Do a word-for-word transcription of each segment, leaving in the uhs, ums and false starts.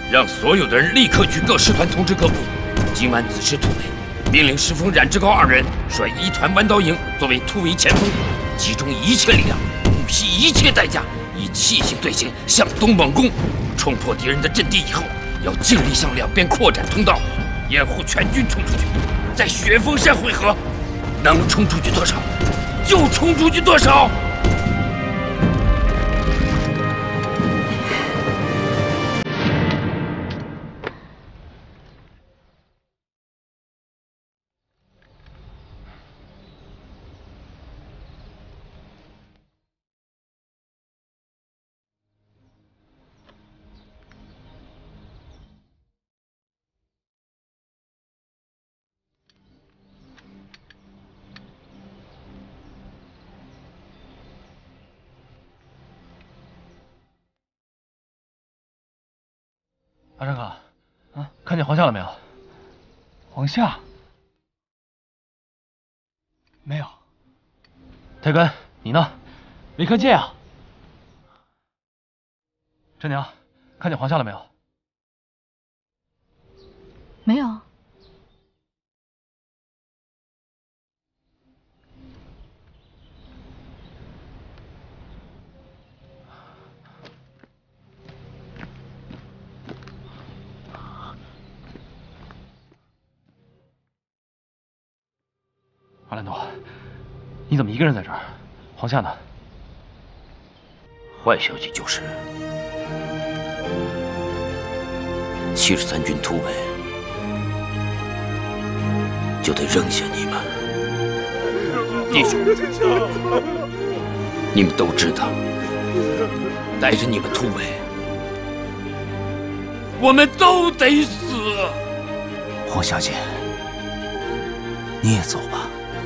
让所有的人立刻去各师团通知各部，今晚子师突围，命令石峰、冉志高二人率一团弯刀营作为突围前锋，集中一切力量，不惜一切代价，以气形队形向东猛攻。冲破敌人的阵地以后，要尽力向两边扩展通道，掩护全军冲出去，在雪峰山会合。能冲出去多少，就冲出去多少。 阿山哥，啊，看见黄夏了没有？ 黄夏？没有。 太根，你呢？ 没看见啊。 真娘，看见黄夏了没有？ 没有。 阿兰朵，你怎么一个人在这儿？黄夏呢？ 坏消息就是，七十三军突围，就得扔下你们。弟兄，你们都知道，带着你们突围，我们都得死。 黄小姐，你也走吧。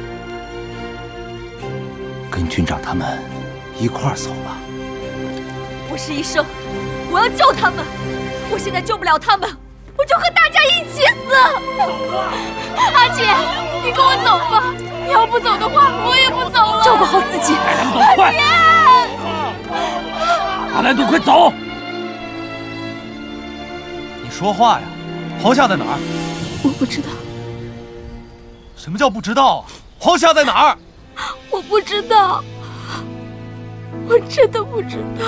跟军长他们一块儿走吧。 我是医生，我要救他们。我现在救不了他们，我就和大家一起死。阿姐，你跟我走吧。你要不走的话，我也不走了。照顾好自己。 阿兰朵，快！阿兰朵，快走！你说话呀！黄夏在哪儿？ 我不知道。 什么叫不知道啊？黄夏在哪儿？ 我不知道，我真的不知道。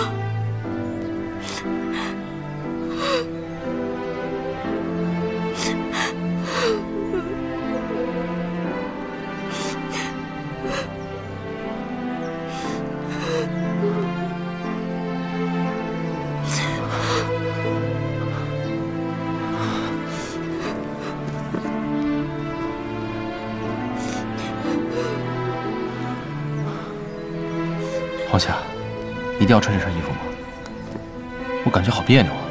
黄夏，一定要穿这身衣服吗？我感觉好别扭啊。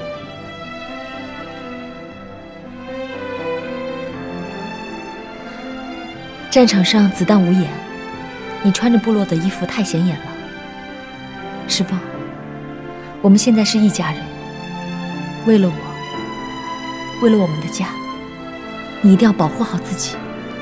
战场上子弹无眼，你穿着部落的衣服太显眼了。石峰，我们现在是一家人，为了我，为了我们的家，你一定要保护好自己。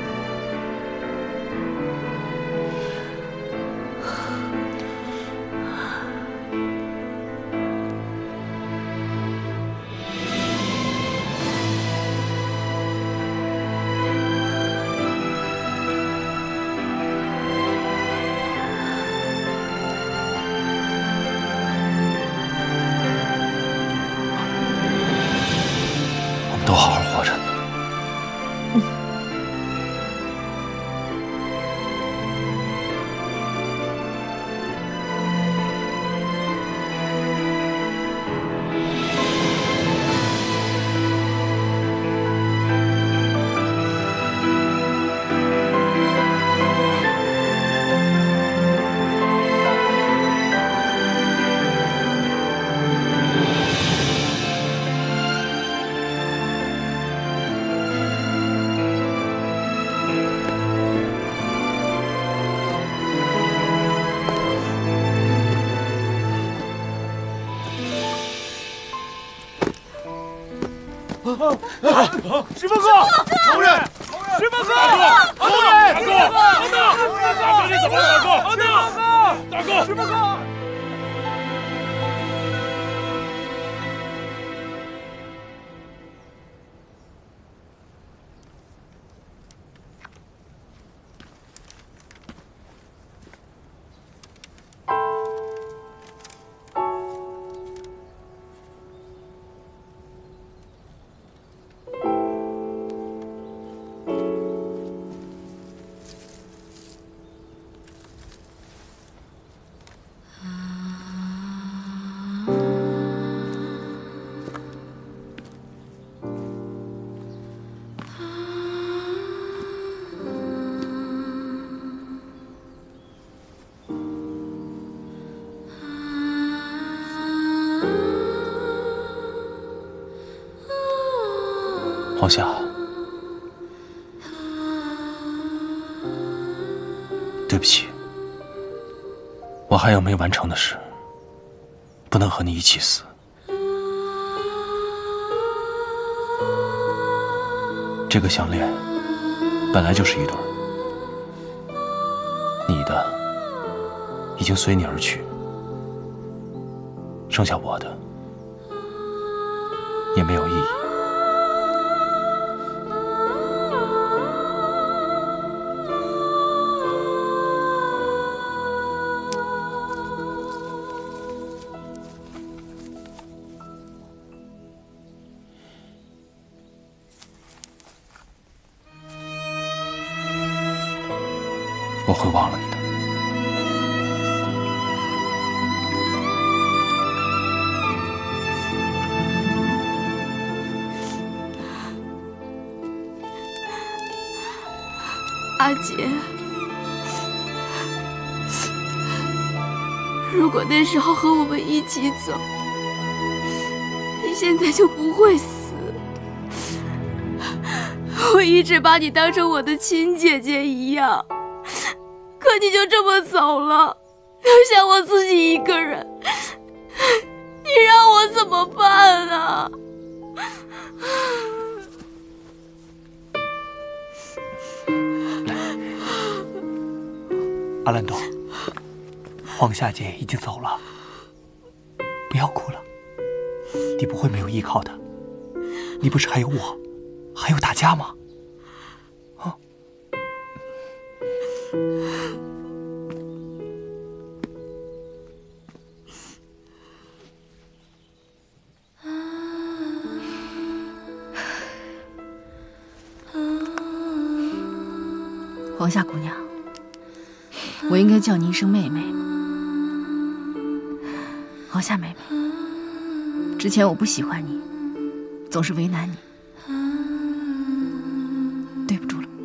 都好好活着。 嗯。 石峰哥，同仁，石峰哥，同仁，大哥，等等，大哥你怎么了？大哥，大哥，大哥，石峰哥。 黄夏，对不起，我还有没完成的事，不能和你一起死。这个项链本来就是一对儿，你的已经随你而去，剩下我的也没有意义。我会忘了你的。 阿杰，如果那时候和我们一起走，你现在就不会死。我一直把你当成我的亲姐姐一样，可你就这么走了，留下我自己一个人，你让我怎么办啊？ 阿兰朵，黄夏姐已经走了，不要哭了。你不会没有依靠的，你不是还有我，还有大家吗？啊！ 黄夏姑娘，我应该叫你一声妹妹。黄夏妹妹，之前我不喜欢你，总是为难你，对不住了。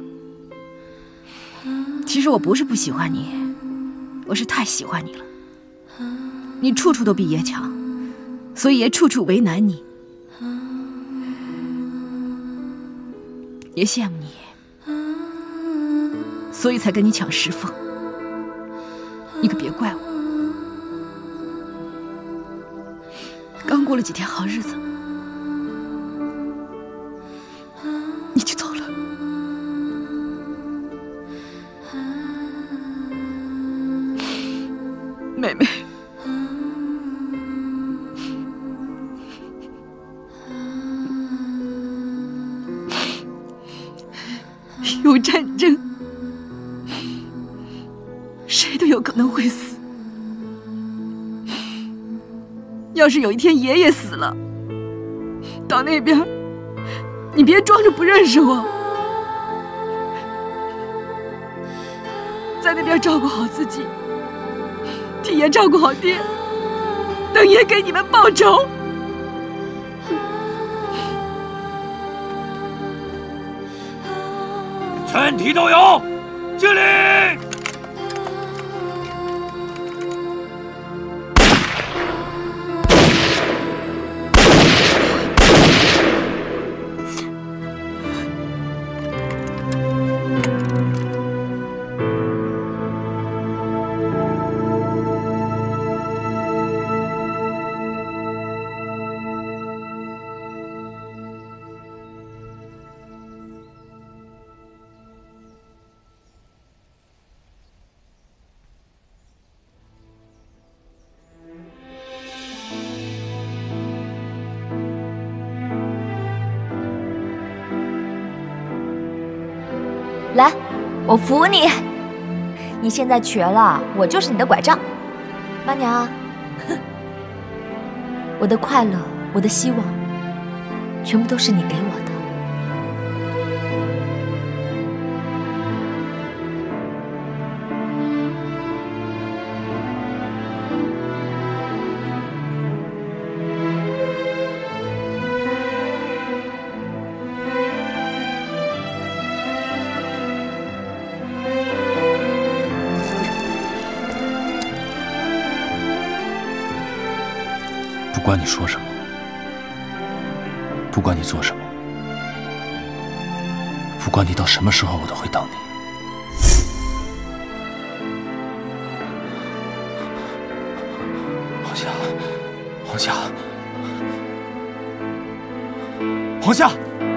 其实我不是不喜欢你，我是太喜欢你了。你处处都比爷强，所以爷处处为难你。爷羡慕你，所以才跟你抢石凤。你可别怪我。刚过了几天好日子，你就走了。妹妹，有战争，谁都有可能会死。要是有一天爷爷死了，到那边你别装着不认识我，在那边照顾好自己，替爷照顾好爹，等爷给你们报仇。 全体都有，敬礼！ 来，我扶你。你现在瘸了，我就是你的拐杖。妈娘，我的快乐，我的希望，全部都是你给我的。 不管你说什么，不管你做什么， 不管你到什么时候，我都会等你。黄夏，黄夏， 黄夏！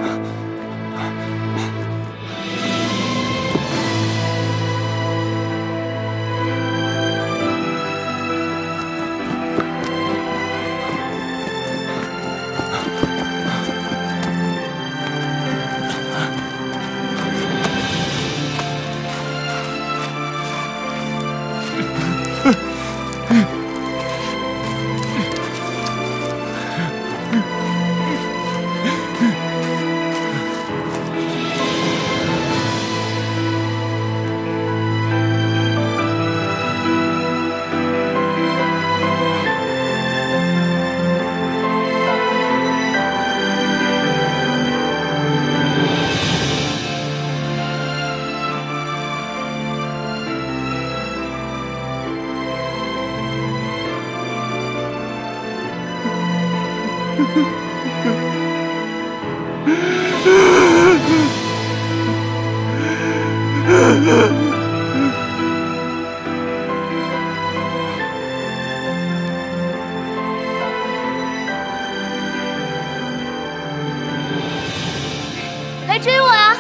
来追我呀！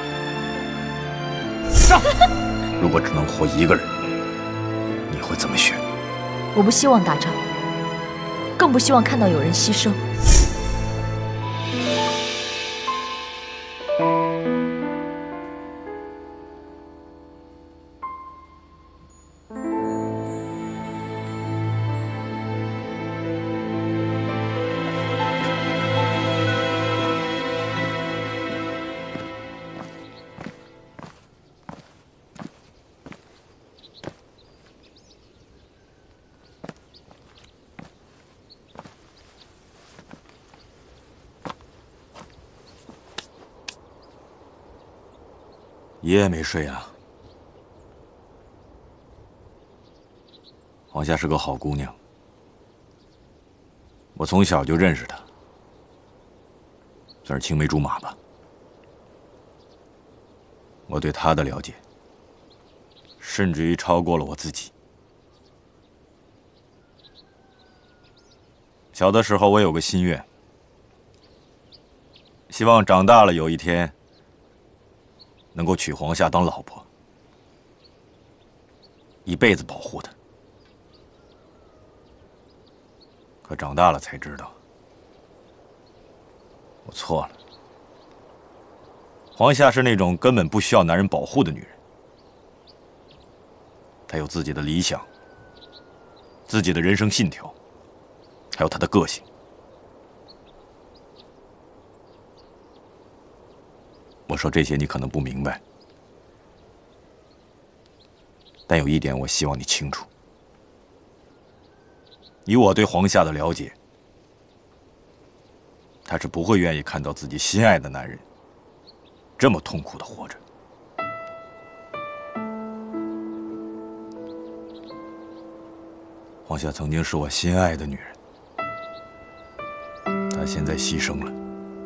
上！如果只能活一个人，你会怎么选？ 我不希望打仗，更不希望看到有人牺牲。 爷爷没睡啊。黄夏是个好姑娘，我从小就认识她，算是青梅竹马吧。我对她的了解，甚至于超过了我自己。小的时候，我有个心愿，希望长大了有一天能够娶黄夏当老婆，一辈子保护她。可长大了才知道，我错了。黄夏是那种根本不需要男人保护的女人，她有自己的理想，自己的人生信条，还有她的个性。我说这些你可能不明白，但有一点我希望你清楚。以我对黄夏的了解，她是不会愿意看到自己心爱的男人这么痛苦的活着。黄夏曾经是我心爱的女人，她现在牺牲了，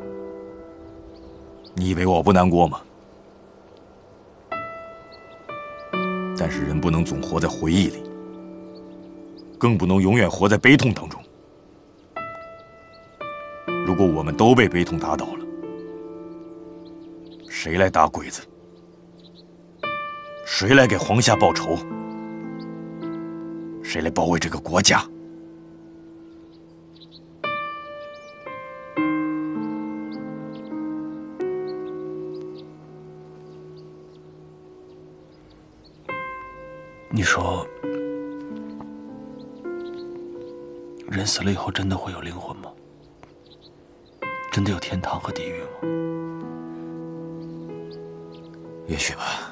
你以为我不难过吗？但是人不能总活在回忆里，更不能永远活在悲痛当中。如果我们都被悲痛打倒了，谁来打鬼子？谁来给黄夏报仇？谁来保卫这个国家？ 你说，人死了以后真的会有灵魂吗？真的有天堂和地狱吗？ 也许吧。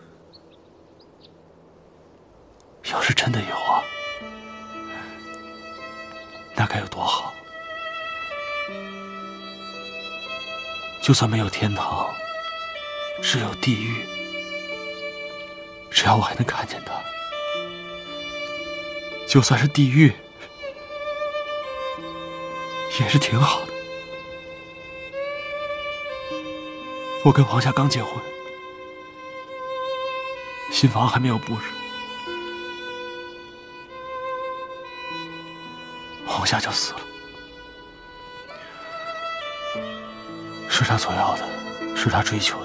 要是真的有啊，那该有多好！就算没有天堂，只有地狱，只要我还能看见他，就算是地狱，也是挺好的。 我跟黄夏刚结婚，新房还没有布置，黄夏就死了。是他所要的，是他追求的，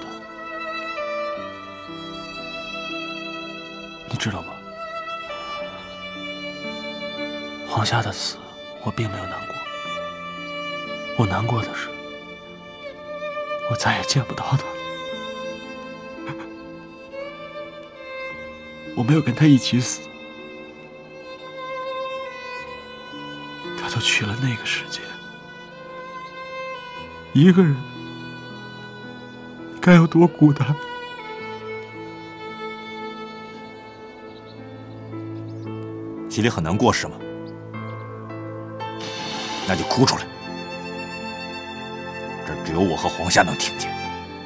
你知道吗？黄夏的死，我并没有难过。我难过的是，我再也见不到他了。我没有跟他一起死，他就去了那个世界。一个人该有多孤单？ 心里很难过是吗？那就哭出来，这只有我和黄夏能听见。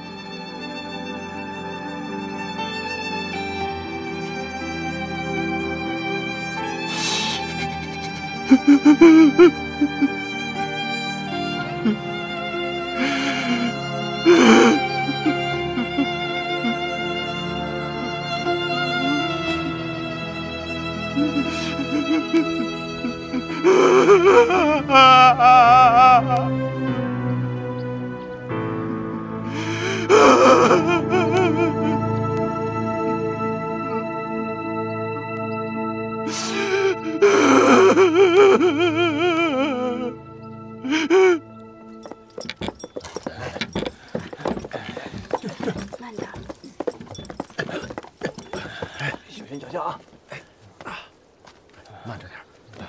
慢点。 小心脚下啊！慢着点。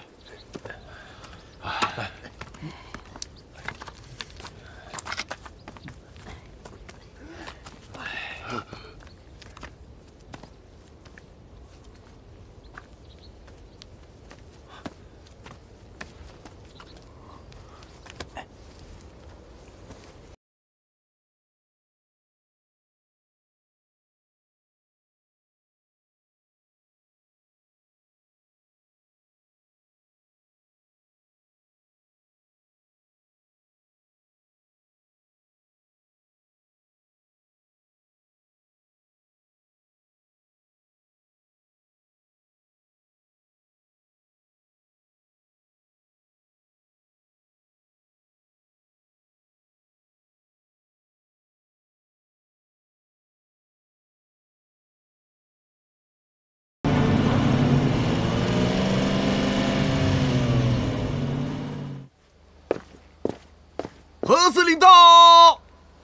何司令到！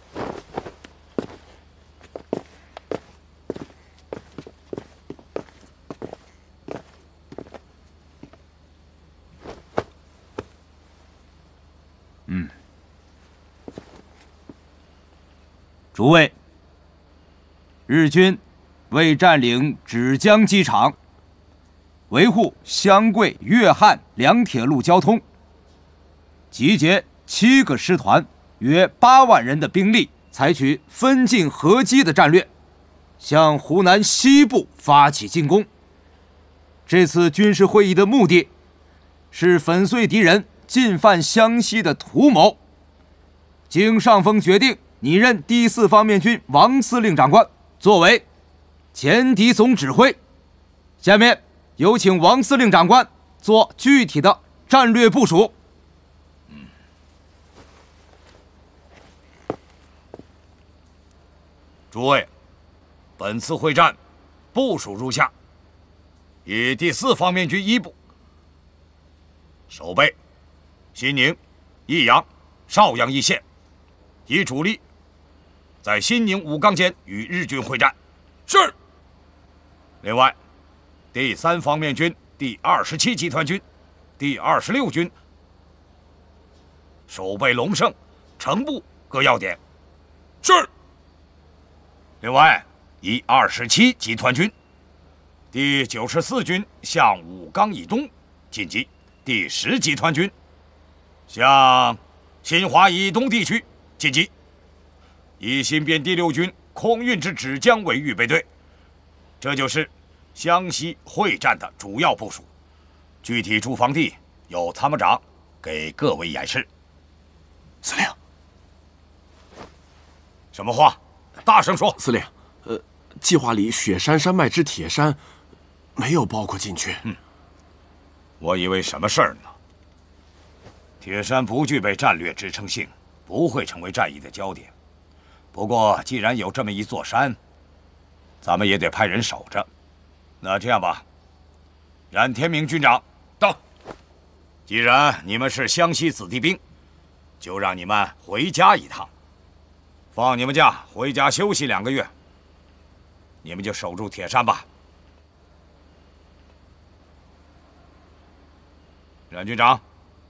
嗯，诸位，日军为占领芷江机场，维护湘桂粤汉两铁路交通，集结七个师团，约八万人的兵力，采取分进合击的战略，向湖南西部发起进攻。这次军事会议的目的是粉碎敌人进犯湘西的图谋。经上峰决定，拟任第四方面军王司令长官，作为前敌总指挥。下面有请王司令长官做具体的战略部署。 诸位，本次会战部署如下：以第四方面军一部守备新宁、益阳、邵阳一线，以主力在新宁、武冈间与日军会战。是。另外，第三方面军第二十七集团军、第二十六军守备龙胜、城部各要点。是。另外，以二十七集团军、第九十四军向武冈以东进击，第十集团军向新华以东地区进击，以新编第六军空运至芷江为预备队。这就是湘西会战的主要部署。具体驻防地由参谋长给各位演示。 司令， 什么话？ 大声说。 司令，呃，计划里雪山山脉之铁山没有包括进去。 嗯，我以为什么事儿呢？铁山不具备战略支撑性，不会成为战役的焦点。不过，既然有这么一座山，咱们也得派人守着。那这样吧，冉天明军长到。既然你们是湘西子弟兵，就让你们回家一趟，放你们假回家休息两个月。你们就守住铁山吧。冉军长。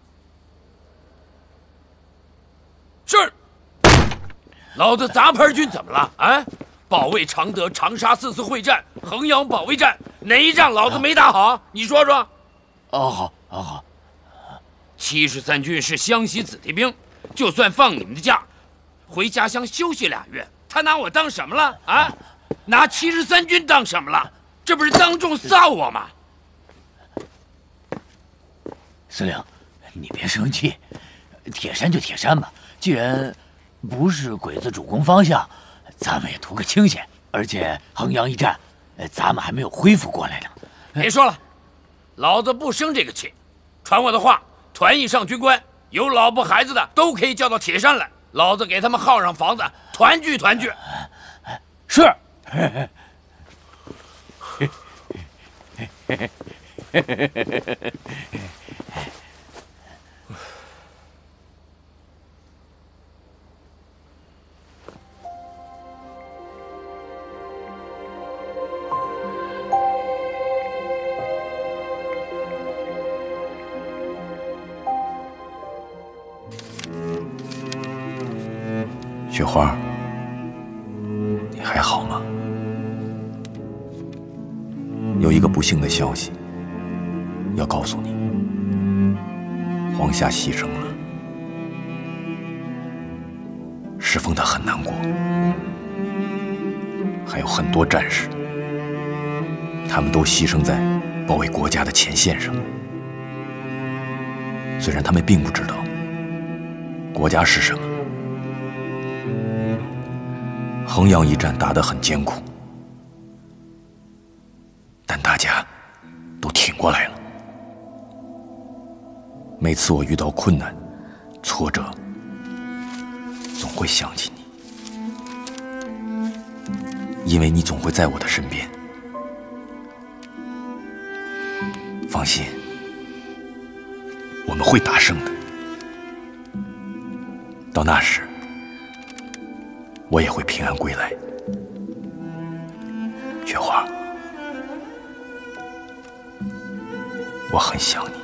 是。老子杂牌军怎么了？啊？保卫常德、长沙四次会战、衡阳保卫战，哪一仗老子没打好？你说说。 哦，好，好，好。 七十三军是湘西子弟兵，就算放你们的假，回家乡休息俩月，他拿我当什么了？啊？拿七十三军当什么了？这不是当众臊我吗？ 司令，你别生气，铁山就铁山吧。既然不是鬼子主攻方向，咱们也图个清闲。而且衡阳一战，咱们还没有恢复过来呢。 别说了，老子不生这个气。传我的话，团以上军官有老婆孩子的都可以叫到铁山来，老子给他们耗上房子，团聚团聚。 是。 雪花，你还好吗？有一个不幸的消息要告诉你，黄夏牺牲了。石峰他很难过，还有很多战士，他们都牺牲在保卫国家的前线上。虽然他们并不知道国家是什么。衡阳一战打得很艰苦，但大家都挺过来了。每次我遇到困难、挫折，总会想起你，因为你总会在我的身边。放心，我们会打胜的。到那时，我也会平安归来。雪花，我很想你。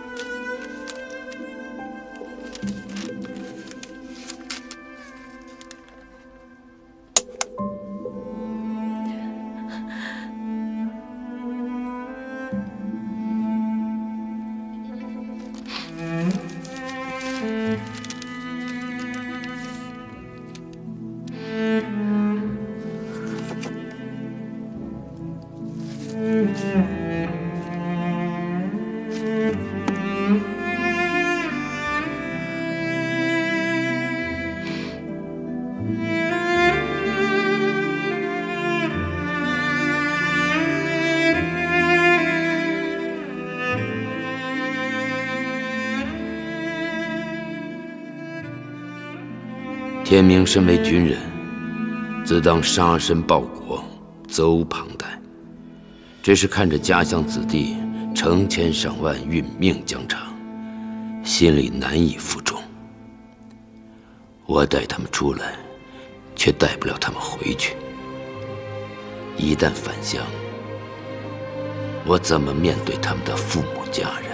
天明身为军人，自当杀身报国，责无旁贷。只是看着家乡子弟成千上万殒命疆场，心里难以负重。我带他们出来，却带不了他们回去。一旦返乡，我怎么面对他们的父母家人？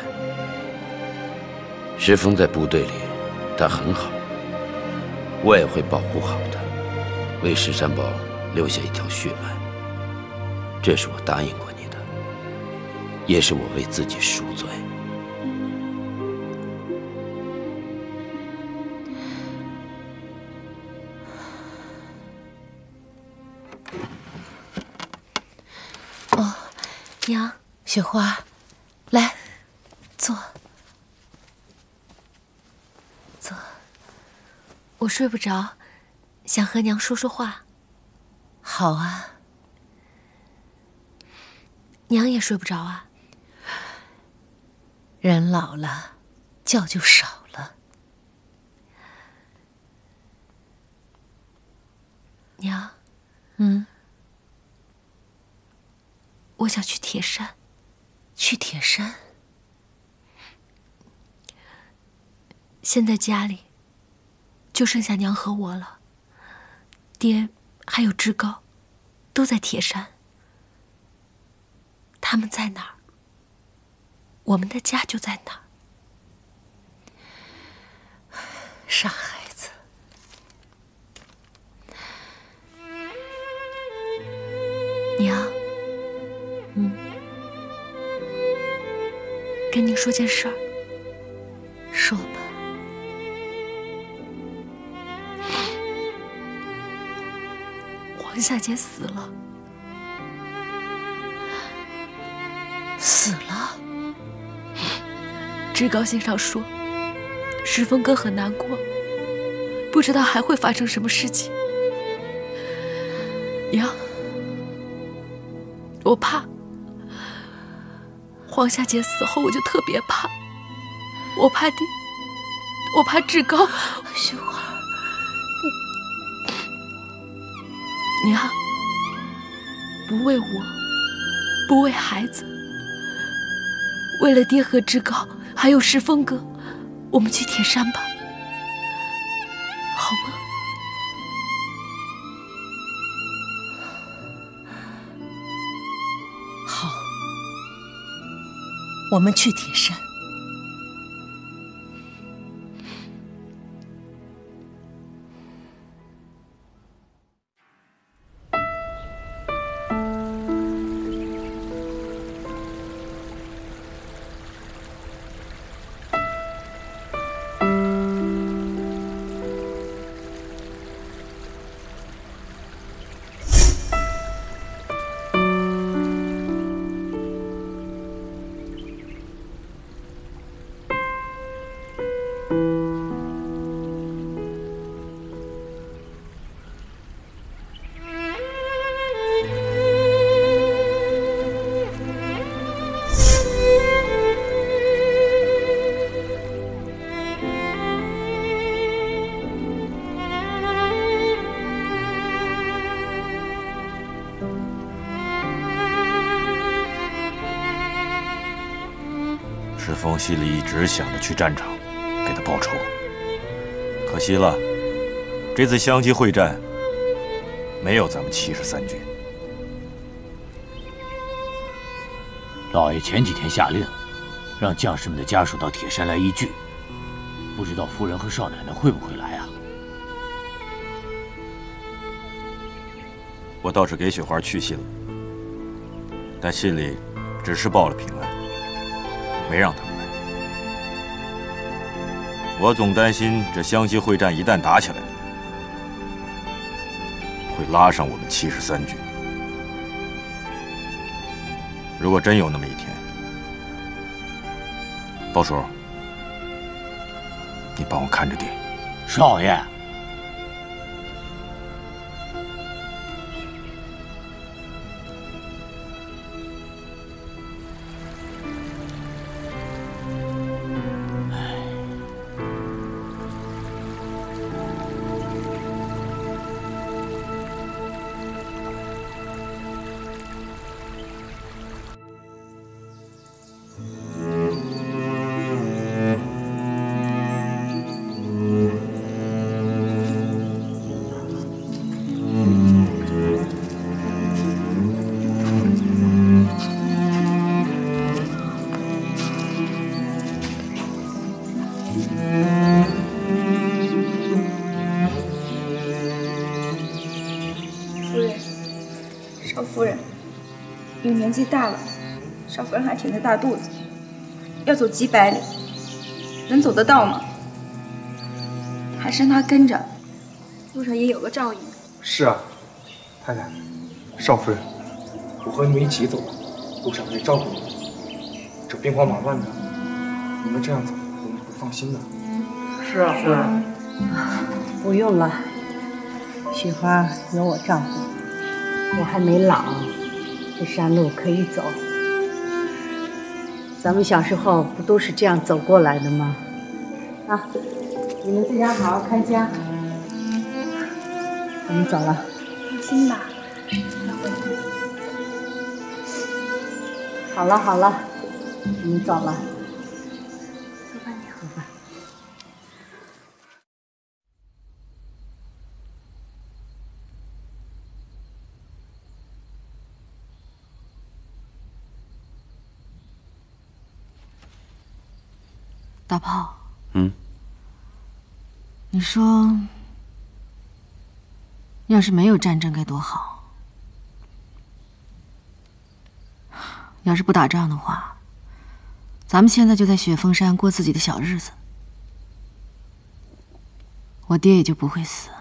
石峰在部队里，他很好。我也会保护好他，为石山堡留下一条血脉。这是我答应过你的，也是我为自己赎罪。 哦，娘，雪花，来，坐。 我睡不着，想和娘说说话。 好啊。 娘也睡不着啊？ 人老了，觉就少了。 娘， 嗯， 我想去铁山。 去铁山？ 现在家里就剩下娘和我了，爹还有志高都在铁山。他们在哪儿，我们的家就在哪儿。 傻孩子， 娘， 嗯， 跟您说件事儿。 说吧。 黄夏姐死了。 死了。 志高信上说，石峰哥很难过，不知道还会发生什么事情。娘，我怕黄夏姐死后，我就特别怕。我怕爹，我怕志高。 雪花， 娘，不为我，不为孩子，为了爹和志高，还有石峰哥，我们去铁山吧，好吗？ 好，我们去铁山。 石峰心里一直想着去战场，给他报仇。可惜了，这次湘西会战没有咱们七十三军。 老爷前几天下令，让将士们的家属到铁山来一聚，不知道夫人和少奶奶会不会来啊？ 我倒是给雪花去信了，但信里只是报了平安，没让他们来。我总担心这湘西会战一旦打起来了，会拉上我们七十三军。如果真有那么一天，鲍叔，你帮我看着爹。 少爷。 年纪大了，少夫人还挺着大肚子，要走几百里，能走得到吗？还是让她跟着，路上也有个照应。 是啊，太太，少夫人，我和你们一起走吧，路上可以照顾你们。这兵荒马乱的，你们这样走，我们不放心的。 是啊，是啊。 不用了，雪花有我照顾。 我还没老，这山路可以走。咱们小时候不都是这样走过来的吗？啊，你们在家好好看家。我们走了。 放心吧。 好了好了，我们走了。 走吧，娘。 走吧。 大炮， 嗯， 你说，要是没有战争该多好。要是不打仗的话，咱们现在就在雪峰山过自己的小日子，我爹也就不会死，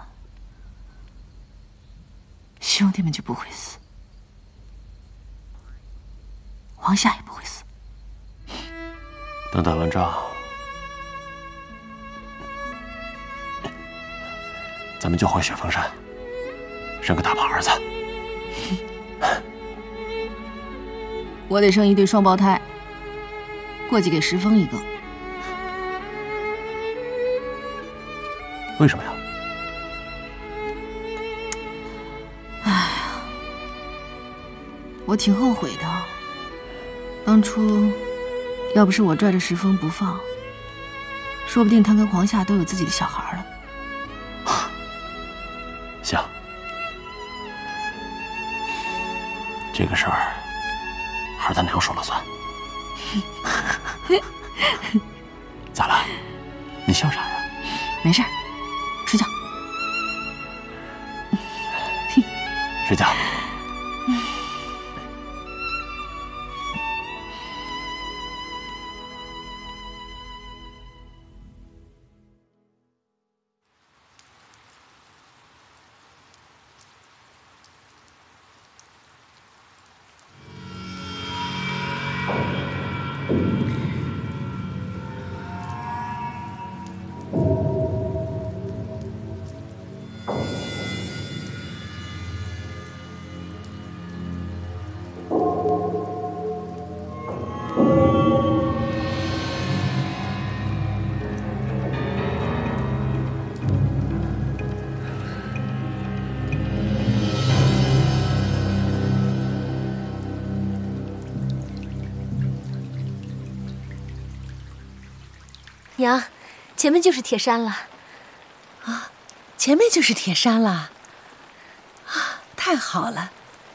兄弟们就不会死，黄夏也不会死。 等打完仗，咱们就回雪峰山，生个大胖儿子。 我得生一对双胞胎，过继给石峰一个。 为什么呀？ 哎呀，我挺后悔的。当初要不是我拽着石峰不放，说不定他跟黄夏都有自己的小孩了。 行，这个事儿还是咱娘说了算。咋了？你笑啥呀？ 没事儿，睡觉。 睡觉。 娘，前面就是铁山了。 啊，前面就是铁山了。啊，太好了，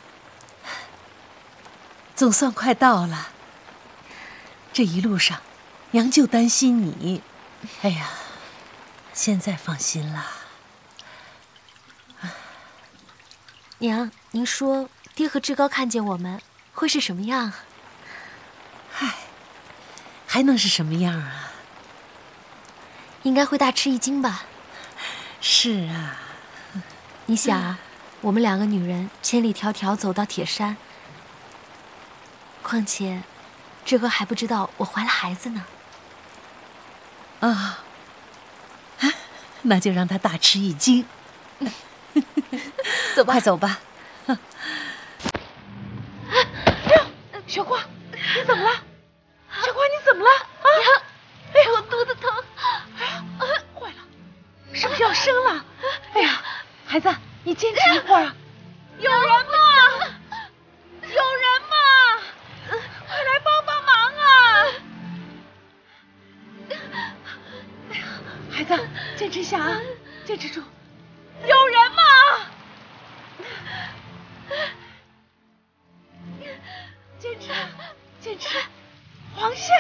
总算快到了。这一路上，娘就担心你。哎呀，现在放心了。 娘，您说爹和志高看见我们会是什么样？ 嗨，还能是什么样啊？ 应该会大吃一惊吧。 是啊， 你想啊，我们两个女人千里迢迢走到铁山，况且志哥还不知道我怀了孩子呢。 啊，那就让他大吃一惊。 走吧， 快走吧。 哎呦，雪花，你怎么了？雪花，你怎么了？啊！ 哎呀，我肚子疼。 哎呀，坏了，是不是要生了？哎呀，孩子，你坚持一会儿啊！有人吗？有人吗？快来帮帮忙啊！哎呀，孩子，坚持一下啊，坚持住！有人吗？坚持，坚持！黄夏，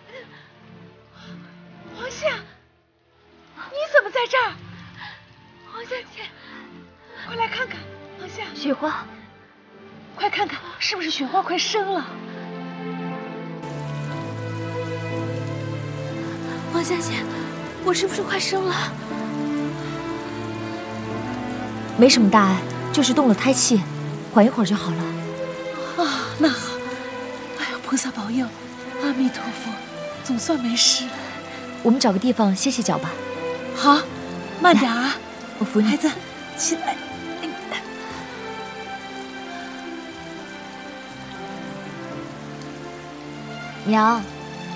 黄夏，你怎么在这儿？黄夏姐，快来看看，黄夏。 雪花， 快看看，是不是雪花快生了？ 黄夏姐，我是不是快生了？没什么大碍，就是动了胎气，缓一会儿就好了。 啊，那好。哎呀，菩萨保佑，阿弥陀佛，总算没事。 我们找个地方歇歇脚吧。 好，慢点啊， 我扶你。 孩子，起来。 娘，啊，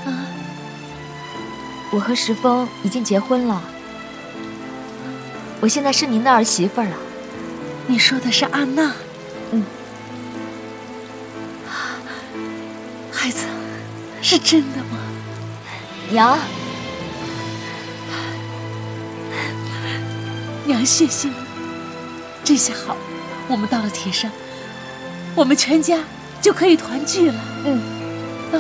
我和石峰已经结婚了，我现在是您的儿媳妇了。 你说的是安娜？ 嗯。 孩子，是真的吗？ 娘， 娘谢谢你。这下好，我们到了铁山，我们全家就可以团聚了。 嗯， 啊，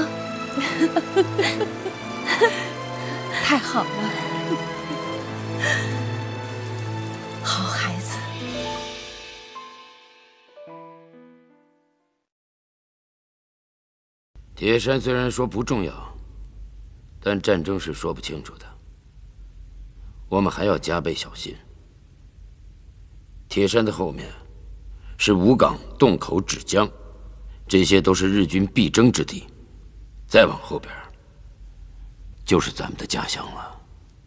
太好了，好孩子。 铁山虽然说不重要，但战争是说不清楚的，我们还要加倍小心。铁山的后面是武岗、洞口、芷江，这些都是日军必争之地。再往后边，就是咱们的家乡了。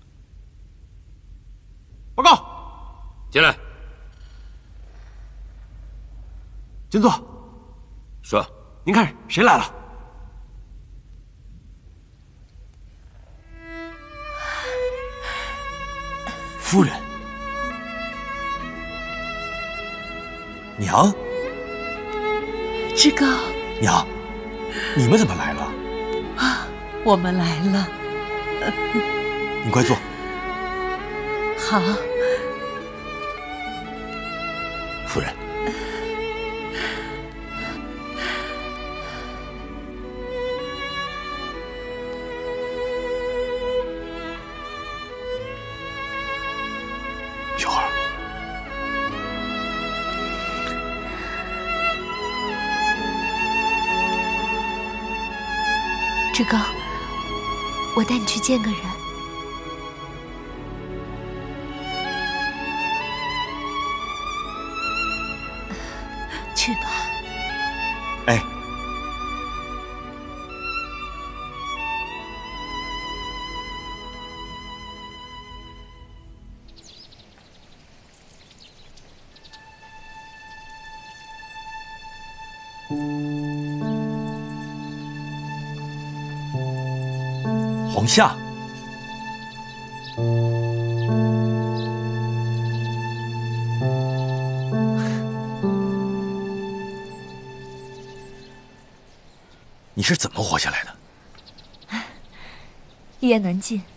报告， 进来， 军座。 说， 您看谁来了？ 夫人。娘， 志高， 娘，你们怎么来了？ 啊，我们来了。 您快坐。 好。 夫人，小孩。 志高，我带你去见个人。 去吧。 哎。皇下，你是怎么活下来的？ 一言难尽。